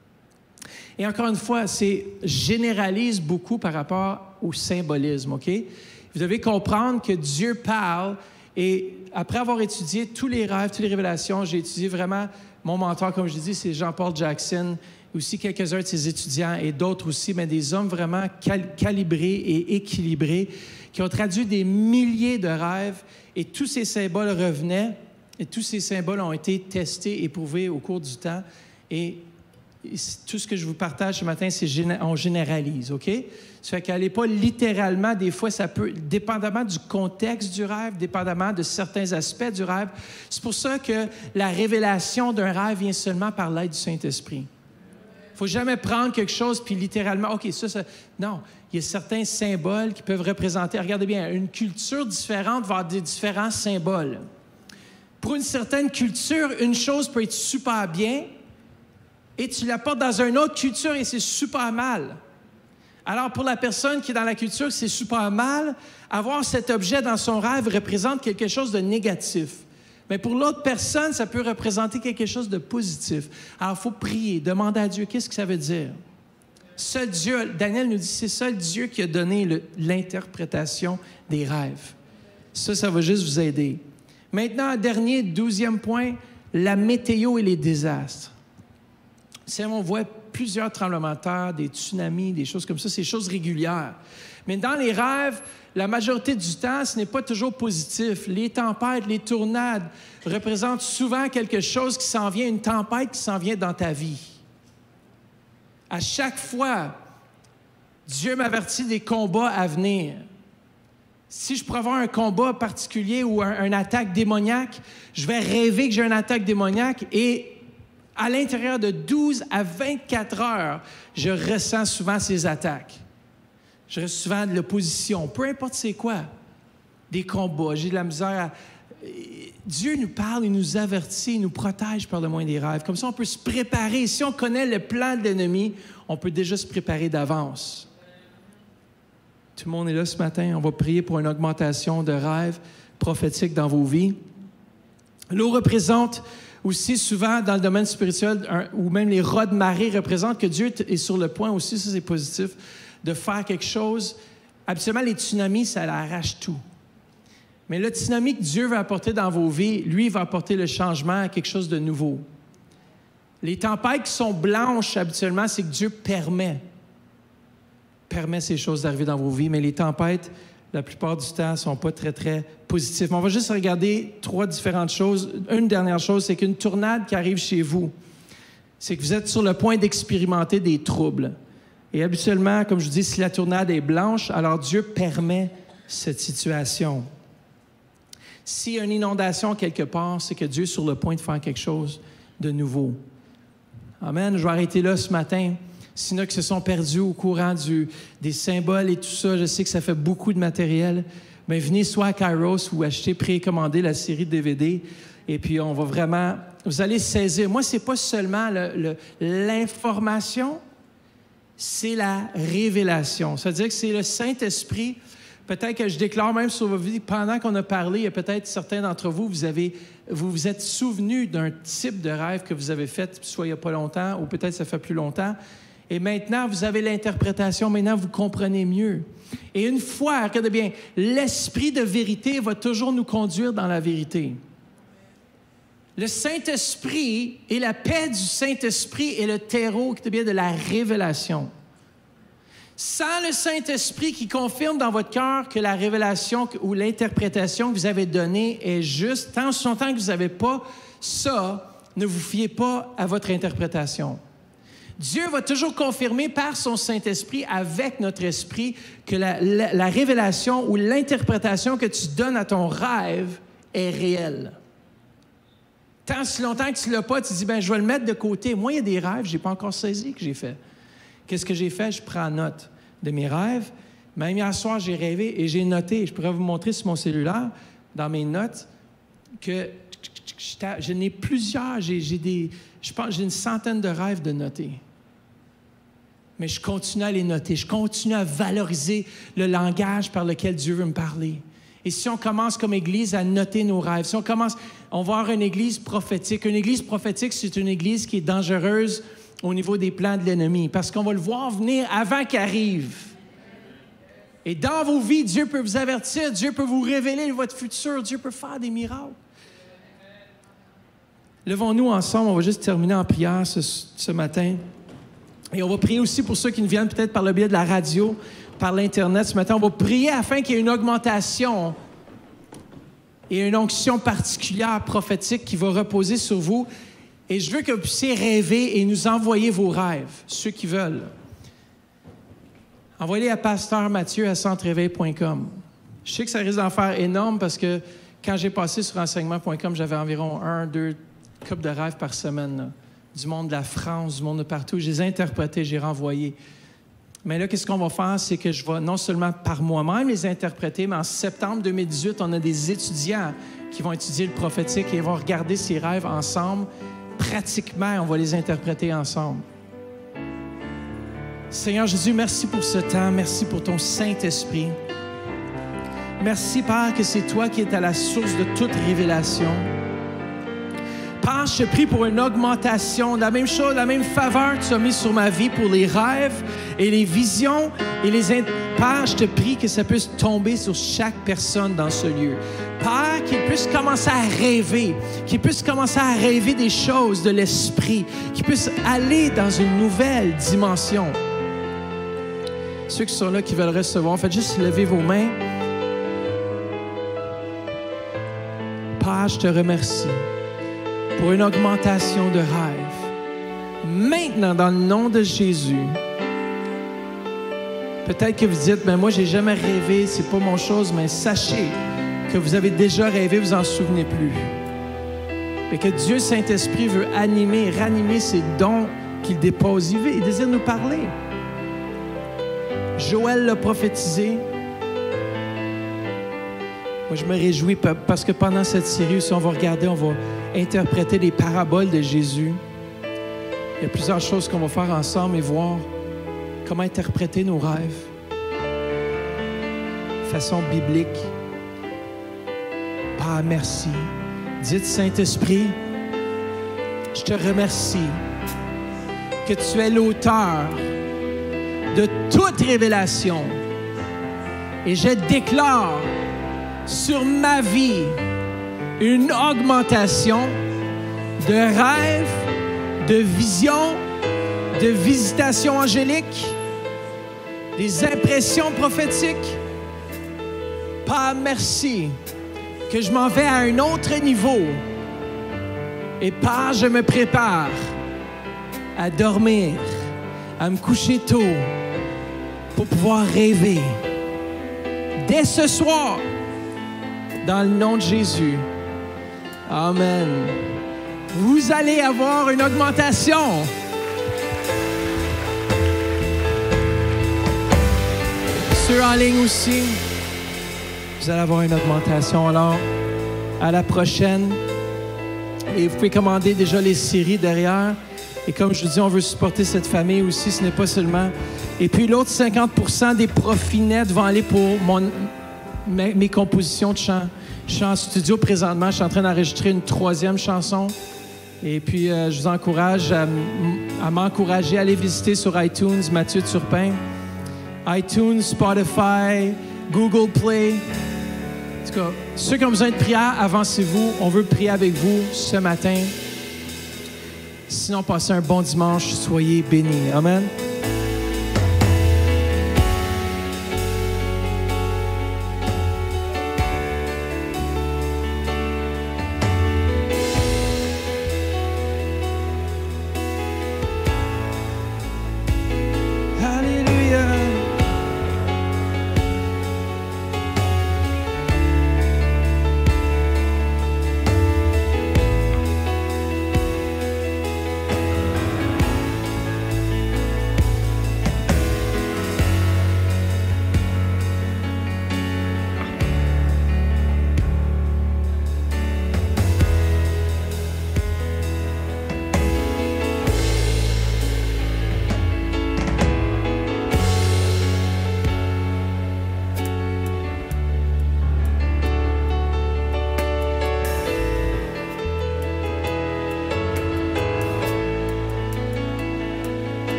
Et encore une fois, c'est généralise beaucoup par rapport au symbolisme, OK? Vous devez comprendre que Dieu parle et après avoir étudié tous les rêves, toutes les révélations, j'ai étudié vraiment, mon mentor, comme je l'ai dit, c'est Jean-Paul Jackson, aussi quelques-uns de ses étudiants et d'autres aussi, mais des hommes vraiment cal- calibrés et équilibrés qui ont traduit des milliers de rêves et tous ces symboles revenaient et tous ces symboles ont été testés, éprouvés au cours du temps et tout ce que je vous partage ce matin, c'est géné- on généralise, OK? Ça fait qu'allez pas littéralement, des fois, ça peut, dépendamment du contexte du rêve, dépendamment de certains aspects du rêve. C'est pour ça que la révélation d'un rêve vient seulement par l'aide du Saint-Esprit. Il ne faut jamais prendre quelque chose puis littéralement, OK, ça, ça... Non, il y a certains symboles qui peuvent représenter, regardez bien, une culture différente va avoir des différents symboles. Pour une certaine culture, une chose peut être super bien, et tu l'apportes dans une autre culture et c'est super mal. Alors, pour la personne qui est dans la culture, c'est super mal, avoir cet objet dans son rêve représente quelque chose de négatif. Mais pour l'autre personne, ça peut représenter quelque chose de positif. Alors, il faut prier, demander à Dieu, qu'est-ce que ça veut dire? Seul Dieu, Daniel nous dit, c'est seul Dieu qui a donné le, l'interprétation des rêves. Ça, ça va juste vous aider. Maintenant, dernier, douzième point, la météo et les désastres. Si on voit plusieurs tremblements de terre, des tsunamis, des choses comme ça, c'est des choses régulières. Mais dans les rêves, la majorité du temps, ce n'est pas toujours positif. Les tempêtes, les tornades représentent souvent quelque chose qui s'en vient, une tempête qui s'en vient dans ta vie. À chaque fois, Dieu m'avertit des combats à venir. Si je pourrais avoir un combat particulier ou un, une attaque démoniaque, je vais rêver que j'ai une attaque démoniaque et à l'intérieur de douze à vingt-quatre heures, je ressens souvent ces attaques. Je ressens souvent de l'opposition, peu importe c'est quoi. Des combats, j'ai de la misère à... Dieu nous parle, il nous avertit, il nous protège par le moyen des rêves. Comme ça, on peut se préparer. Si on connaît le plan de l'ennemi, on peut déjà se préparer d'avance. Tout le monde est là ce matin. On va prier pour une augmentation de rêves prophétiques dans vos vies. L'eau représente aussi souvent dans le domaine spirituel, un, ou même les rats de marée représentent que Dieu est sur le point aussi, ça c'est positif, de faire quelque chose. Habituellement, les tsunamis, ça arrache tout. Mais le tsunami que Dieu veut apporter dans vos vies, lui, va apporter le changement à quelque chose de nouveau. Les tempêtes qui sont blanches, habituellement, c'est que Dieu permet, permet ces choses d'arriver dans vos vies, mais les tempêtes, la plupart du temps, ne sont pas très, très positifs. On va juste regarder trois différentes choses. Une dernière chose, c'est qu'une tornade qui arrive chez vous, c'est que vous êtes sur le point d'expérimenter des troubles. Et habituellement, comme je vous dis, si la tornade est blanche, alors Dieu permet cette situation. S'il y a une inondation quelque part, c'est que Dieu est sur le point de faire quelque chose de nouveau. Amen. Je vais arrêter là ce matin. S'il y en a qui se sont perdus au courant du, des symboles et tout ça, je sais que ça fait beaucoup de matériel. Bien, venez soit à Kairos ou acheter, précommander la série de D V D. Et puis, on va vraiment... Vous allez saisir. Moi, ce n'est pas seulement le, le, l'information, c'est la révélation. C'est-à-dire que c'est le Saint-Esprit. Peut-être que je déclare même sur vos vies, pendant qu'on a parlé, il y a peut-être certains d'entre vous, vous avez, vous vous êtes souvenus d'un type de rêve que vous avez fait, soit il n'y a pas longtemps, ou peut-être ça fait plus longtemps. Et maintenant, vous avez l'interprétation, maintenant, vous comprenez mieux. Et une fois, regardez bien, l'esprit de vérité va toujours nous conduire dans la vérité. Le Saint-Esprit et la paix du Saint-Esprit est le terreau, regardez bien, de la révélation. Sans le Saint-Esprit qui confirme dans votre cœur que la révélation ou l'interprétation que vous avez donnée est juste, tant son temps que vous n'avez pas ça, ne vous fiez pas à votre interprétation. Dieu va toujours confirmer par son Saint-Esprit, avec notre esprit, que la, la, la révélation ou l'interprétation que tu donnes à ton rêve est réelle. Tant si longtemps que tu ne l'as pas, tu dis, ben je vais le mettre de côté. Moi, il y a des rêves que je n'ai pas encore saisis que j'ai fait. Qu'est-ce que j'ai fait? Je prends note de mes rêves. Même hier soir, j'ai rêvé et j'ai noté. Je pourrais vous montrer sur mon cellulaire, dans mes notes, que je n'ai plusieurs. J'ai, j'ai des, je pense j'ai une centaine de rêves de noter. Mais je continue à les noter. Je continue à valoriser le langage par lequel Dieu veut me parler. Et si on commence comme Église à noter nos rêves, si on commence, on va avoir une Église prophétique. Une Église prophétique, c'est une Église qui est dangereuse au niveau des plans de l'ennemi, parce qu'on va le voir venir avant qu'il arrive. Et dans vos vies, Dieu peut vous avertir, Dieu peut vous révéler votre futur, Dieu peut faire des miracles. Levons-nous ensemble, on va juste terminer en prière ce, ce matin. Et on va prier aussi pour ceux qui nous viennent peut-être par le biais de la radio, par l'Internet ce matin. On va prier afin qu'il y ait une augmentation et une onction particulière prophétique qui va reposer sur vous. Et je veux que vous puissiez rêver et nous envoyer vos rêves, ceux qui veulent. Envoyez-les à pasteur Mathieu à centre réveil point com. Je sais que ça risque d'en faire énorme parce que quand j'ai passé sur enseignement point com, j'avais environ un, deux coupes de rêves par semaine, là. Du monde de la France, du monde de partout. Je les ai interprétés, j'ai renvoyé. Mais là, qu'est-ce qu'on va faire? C'est que je vais non seulement par moi-même les interpréter, mais en septembre deux mille dix-huit, on a des étudiants qui vont étudier le prophétique et ils vont regarder ces rêves ensemble. Pratiquement, on va les interpréter ensemble. Seigneur Jésus, merci pour ce temps. Merci pour ton Saint-Esprit. Merci, Père, que c'est toi qui es à la source de toute révélation. Père, je te prie pour une augmentation, la même chose, la même faveur que tu as mis sur ma vie pour les rêves et les visions et les... In... Père, je te prie que ça puisse tomber sur chaque personne dans ce lieu. Père, qu'ils puissent commencer à rêver, qu'ils puissent commencer à rêver des choses de l'esprit, qu'ils puissent aller dans une nouvelle dimension. Ceux qui sont là, qui veulent recevoir, faites juste lever vos mains. Père, je te remercie pour une augmentation de rêves. Maintenant, dans le nom de Jésus, peut-être que vous dites, ben moi, j'ai jamais rêvé, c'est pas mon chose, mais sachez que vous avez déjà rêvé, vous en souvenez plus. Et que Dieu Saint-Esprit veut animer, ranimer ces dons qu'il dépose. Il, veut, il désire nous parler. Joël l'a prophétisé. Moi, je me réjouis parce que pendant cette série, si on va regarder, on va interpréter les paraboles de Jésus. Il y a plusieurs choses qu'on va faire ensemble et voir comment interpréter nos rêves de façon biblique. Père, merci. Dites, Saint-Esprit, je te remercie que tu es l'auteur de toute révélation. Et je déclare sur ma vie une augmentation de rêves, de visions, de visitations angéliques, des impressions prophétiques. Père, merci que je m'en vais à un autre niveau. Et Père, je me prépare à dormir, à me coucher tôt pour pouvoir rêver. Dès ce soir, dans le nom de Jésus. Amen. Vous allez avoir une augmentation. Ceux en ligne aussi, vous allez avoir une augmentation. Alors, à la prochaine. Et vous pouvez commander déjà les séries derrière. Et comme je vous dis, on veut supporter cette famille aussi, ce n'est pas seulement. Et puis l'autre cinquante pour cent des profits nets vont aller pour mon, mes, mes compositions de chant. Je suis en studio présentement, je suis en train d'enregistrer une troisième chanson. Et puis, euh, je vous encourage à, à m'encourager à aller visiter sur iTunes, Mathieu Turpin. iTunes, Spotify, Google Play. En tout cas, ceux qui ont besoin de prière, avancez-vous. On veut prier avec vous ce matin. Sinon, passez un bon dimanche. Soyez bénis. Amen.